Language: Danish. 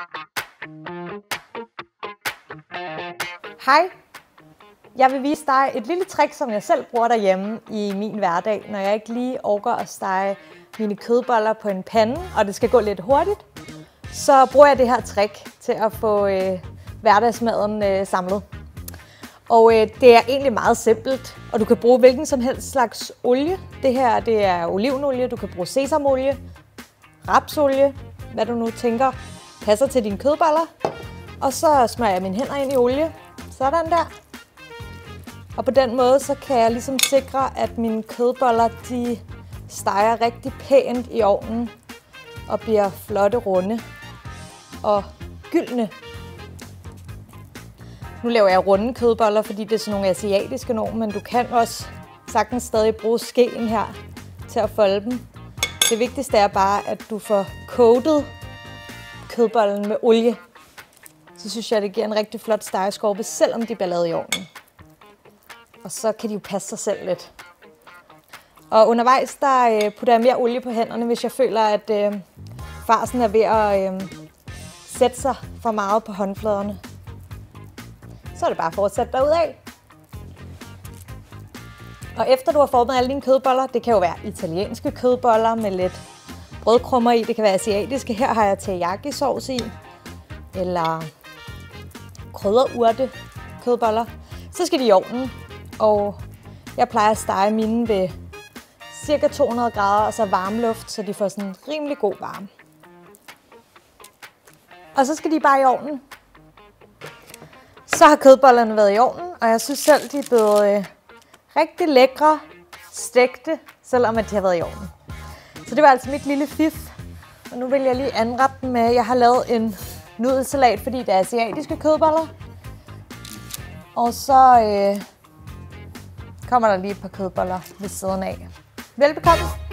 Hej! Jeg vil vise dig et lille trick, som jeg selv bruger derhjemme i min hverdag, når jeg ikke lige orker at stege mine kødboller på en pande, og det skal gå lidt hurtigt. Så bruger jeg det her trick til at få hverdagsmaden samlet. Og det er egentlig meget simpelt, og du kan bruge hvilken som helst slags olie. Det her det er olivenolie, du kan bruge sesamolie, rapsolie, hvad du nu tænker passer til dine kødboller. Og så smører jeg mine hænder ind i olie, sådan der. Og på den måde så kan jeg ligesom sikre, at mine kødboller de steger rigtig pænt i ovnen og bliver flotte, runde og gyldne. Nu laver jeg runde kødboller, fordi det er sådan nogle asiatiske nogen, men du kan også sagtens stadig bruge skeen her til at folde dem. Det vigtigste er bare, at du får coatet kødbollen med olie. Så synes jeg, det giver en rigtig flot stegeskorpe, selvom de bliver lavet i ovnen. Og så kan de jo passe sig selv lidt. Og undervejs der putter jeg mere olie på hænderne, hvis jeg føler, at farsen er ved at sætte sig for meget på håndfladerne. Så er det bare at fortsætte derudad. Og efter du har formet alle dine kødboller, det kan jo være italienske kødboller med lidt brødkrummer i, det kan være asiatiske. Her har jeg teriyaki-sovs i, eller krydderurte kødboller. Så skal de i ovnen, og jeg plejer at stege mine ved ca. 200 grader og så varmluft, så de får sådan en rimelig god varme. Og så skal de bare i ovnen. Så har kødbollerne været i ovnen, og jeg synes selv, de er blevet rigtig lækre, stegte, selvom at de har været i ovnen. Så det var altså mit lille fif. Og nu vil jeg lige anrette dem med, jeg har lavet en nudelsalat, fordi det er asiatiske kødboller. Og så kommer der lige et par kødboller ved siden af. Velbekomme!